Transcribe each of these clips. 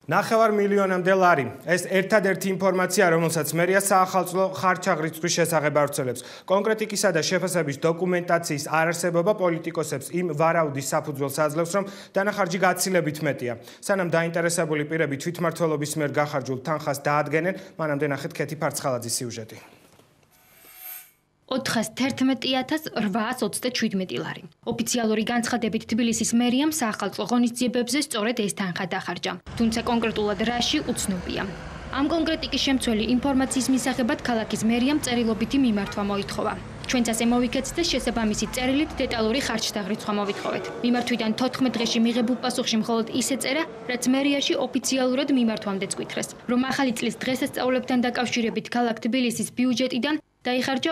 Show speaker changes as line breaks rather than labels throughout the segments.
9 მილიონამდე ლარი. ეს ერთადერთი ინფორმაცია, რომელსაც მერია საახალწლო ხარჩაღრიცხვის შესახებ ავრცელებს. კონკრეტიკისა და შეფასების დოკუმენტაციის არარსებობა პოლიტიკოსებს იმ ვარაუდის საფუძველს აძლევს, რომ დანახარჯი გაცილებით მეტია. სანამ დაინტერესებული პირები თვითმმართველობის მიერ გახარჯულ თანხას დაადგენენ, მანამდე ნახეთ ქეთი ფარცხალაძის სიუჟეტი.
41827 ლარი. ოფიციალური განცხადებით თბილისის მერიამ საახალწლო ღონისძიებებზე სწორედ ეს თანხა დახარჯა. თუმცა კონკრეტულად რაში უცნობია. ამ კონკრეტიკის შემცველი ინფორმაციის მისაღებად ქალაქის მერიამ წერილობითი მიმართვა მოითხოვა. ჩვენც ასე მოვიქეცთ და შესაბამისი წერილით დეტალური ხარჯთაღრიცხვა მოვითხოვეთ. მიმართვიდან 14 დღეში მიღებულ პასუხში მხოლოდ ისე წერა, რაც მერიაში ოფიციალურად მიმართვამდეც გვითხრეს, რომ ახალი წლის დღესასწაულებთან დაკავშირებით ქალაქ თბილისის ბიუჯეტიდან დაიხარჯა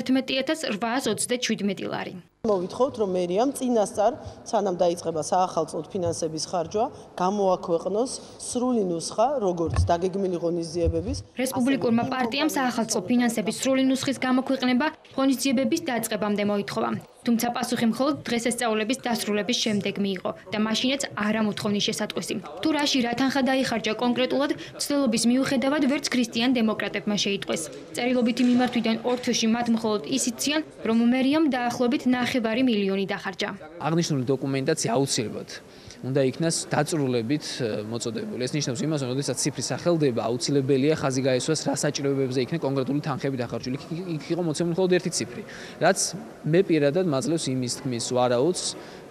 41827 ლარი.
მოვითხოვთ, რომ მერიამ წინასწარ, სანამ დაიწყება საახალწლოდ ფინანსების ხარჯვა, გამოაქვეყნოს სრული ნუსხა, როგორც დაგეგმილი ღონისძიებების.
რესპუბლიკურმა პარტიამ საახალწლო ფინანსების სრული ნუსხის გამოქვეყნება ღონისძიებების დაწყებამდე მოითხოვა. თუმცა პასუხი მხოლოდ დღესასწაულების დასრულების შემდეგ მიიღო და მაშინაც არ ამოთხოვნის შესატყვისი. თუ რაში რა თანხა დაიხარჯა კონკრეტულად, მცდელობის მიუხედავად ვერც ქრისტიან დემოკრატებმა შეიტყვეს. წერილობითი მიმართვიდან ორ თვეში მათ მხოლოდ ისიციან, რომ მერიამ დაახლოებით 9 მილიონი დახარჯა.
აღნიშნული დოკუმენტაცია აუცილებლად უნდა იქნას დაწვრილებით მოწოდებული. ეს ნიშნავს იმას, რომ როდესაც ციფრი სახელდება, აუცილებელია ხაზი გაესვას, რა საჭიროებებზე იქნება კონკრეტული თანხები დახარჯული. იქ იყო მოცემული მხოლოდ ერთი ციფრი, რაც მე პირადად მაძლევს იმის თქმის ვარაუდს,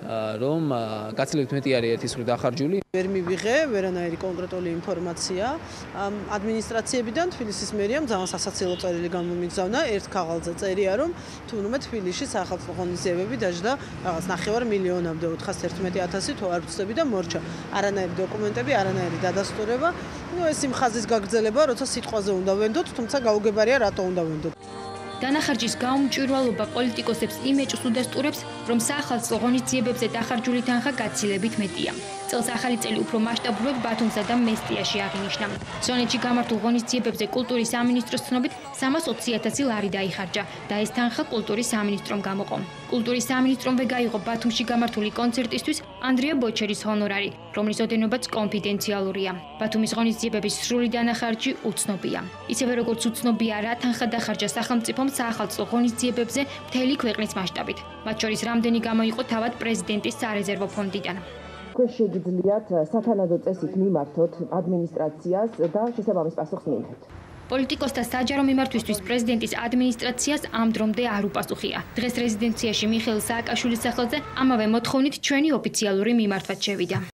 რომ გაცილებით მეტი არის ერთი ციფრი დახარჯული.
ვერ მივიღე ვერანაირი კონკრეტული ინფორმაცია. ადმინისტრაციებიდან თბილისის მერიამ ძალიან სასაცილო წერილი გამომიგზავნა. ერთ ქაღალდზე წერია, რომ თუნდაც თბილისში საახალწლო ღონისძიებები დაждდა რაღაც 9 მილიონამდე 411,000 თუ არ ვცდები და მორჩა. არანაირი დოკუმენტები, არანაირი დადასტურება. ეს იმ ხაზის გაგრძელება, როცა სიტყვაზე უნდა ვენდოთ, თუმცა გაუგებარია რატო უნდა ვენდოთ.
დანახარჯის გაუმჭვირვალობა პოლიტიკოსებს იმეჭს უდასტურებს, რომ საახალწლო ღონისძიებებზე დახარჯული თანხა გაცილებით მეტია. წელს ახალი წელი უფრო მასშტაბურად ბათუმსა და მესტიაში აღინიშნა. სვანეთში გამართულ ღონისძიებებზე კულტურის სამინისტროს ცნობით 320,000 ლარი დაიხარჯა და ეს თანხა კულტურის სამინისტრომ გამოყო. კულტურის სამინისტრომვე გაიღო ბათუმში გამართული კონცერტისთვის ანდრია ბოჩერის ჰონორარი, რომლის ოდენობაც კონფიდენციალურია. ბათუმის ღონისძიებების სრული დანახარჯი უცნობია. ისევე როგორც უცნობია რა თანხა დახარჯა სახელმწიფომ საახალწლო ღონისძიებებზე მთელი ქვეყნის მასშტაბით. მათ შორის რამდენი გამოიყო თავად პრეზიდენტის სარეზერვო ფონდიდან.
შეგიძლიათ სათანადო წესით მიმართოთ ადმინისტრაციას და შესაბამის პასუხს მიიღეთ.
პოლიტიკოსთა საჯარო მიმართვისთვის პრეზიდენტის ადმინისტრაციას ამ დრომდე არ უპასუხია. დღეს რეზიდენციაში მიხეილ სააკაშვილის სახელზე ამავე მოთხოვნით ჩვენი ოფიციალური მიმართვაც შევიდა.